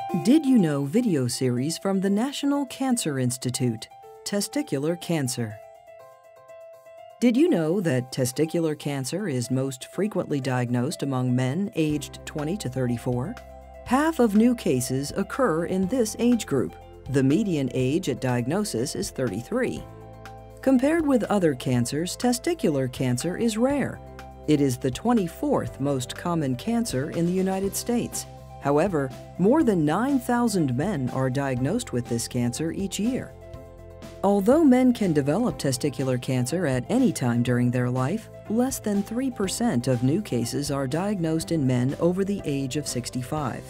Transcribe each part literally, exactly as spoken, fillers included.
Did you know video series from the National Cancer Institute, Testicular Cancer. Did you know that testicular cancer is most frequently diagnosed among men aged twenty to thirty-four? Half of new cases occur in this age group. The median age at diagnosis is thirty-three. Compared with other cancers, testicular cancer is rare. It is the twenty-fourth most common cancer in the United States. However, more than nine thousand men are diagnosed with this cancer each year. Although men can develop testicular cancer at any time during their life, less than three percent of new cases are diagnosed in men over the age of sixty-five.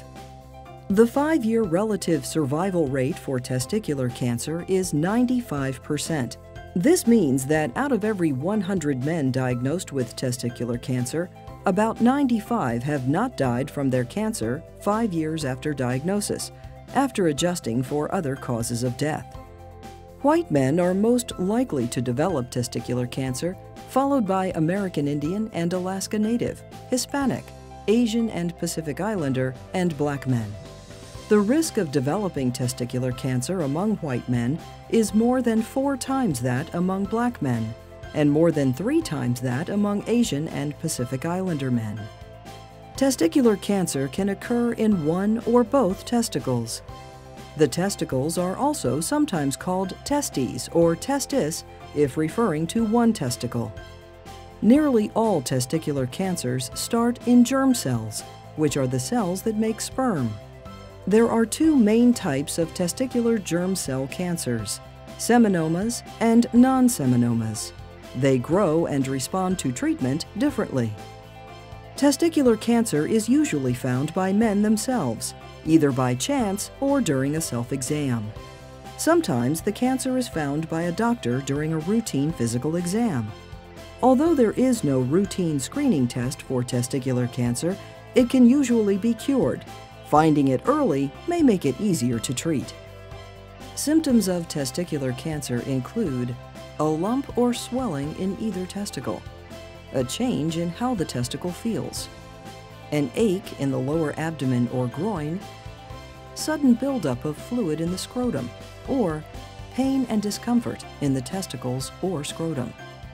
The five-year relative survival rate for testicular cancer is ninety-five percent. This means that out of every one hundred men diagnosed with testicular cancer, about ninety-five have not died from their cancer five years after diagnosis, after adjusting for other causes of death. White men are most likely to develop testicular cancer, followed by American Indian and Alaska Native, Hispanic, Asian and Pacific Islander, and Black men. The risk of developing testicular cancer among white men is more than four times that among Black men, and more than three times that among Asian and Pacific Islander men. Testicular cancer can occur in one or both testicles. The testicles are also sometimes called testes or testis if referring to one testicle. Nearly all testicular cancers start in germ cells, which are the cells that make sperm. There are two main types of testicular germ cell cancers, seminomas and non-seminomas. They grow and respond to treatment differently. Testicular cancer is usually found by men themselves, either by chance or during a self-exam. Sometimes the cancer is found by a doctor during a routine physical exam. Although there is no routine screening test for testicular cancer, it can usually be cured. Finding it early may make it easier to treat. Symptoms of testicular cancer include a lump or swelling in either testicle, a change in how the testicle feels, an ache in the lower abdomen or groin, sudden buildup of fluid in the scrotum, or pain and discomfort in the testicles or scrotum.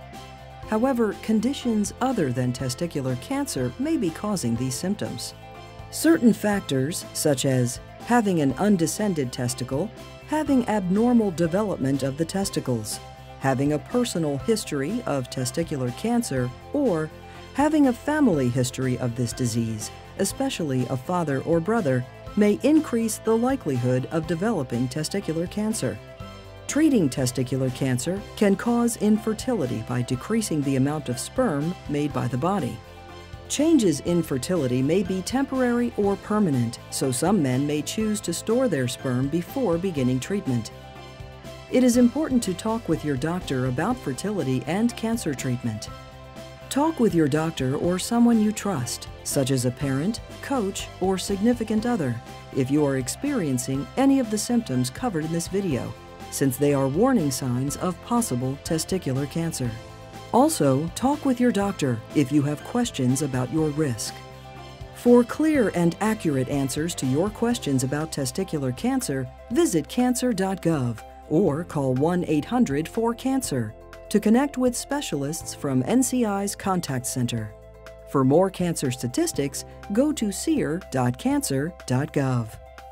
However, conditions other than testicular cancer may be causing these symptoms. Certain factors, such as having an undescended testicle, having abnormal development of the testicles, having a personal history of testicular cancer, or having a family history of this disease, especially a father or brother, may increase the likelihood of developing testicular cancer. Treating testicular cancer can cause infertility by decreasing the amount of sperm made by the body. Changes in fertility may be temporary or permanent, so some men may choose to store their sperm before beginning treatment. It is important to talk with your doctor about fertility and cancer treatment. Talk with your doctor or someone you trust, such as a parent, coach, or significant other, if you are experiencing any of the symptoms covered in this video, since they are warning signs of possible testicular cancer. Also, talk with your doctor if you have questions about your risk. For clear and accurate answers to your questions about testicular cancer, visit cancer dot gov or call one eight hundred four cancer to connect with specialists from N C I's Contact Center. For more cancer statistics, go to seer dot cancer dot gov.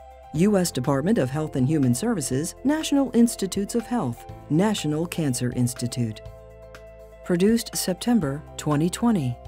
U S Department of Health and Human Services, National Institutes of Health, National Cancer Institute. Produced September twenty twenty.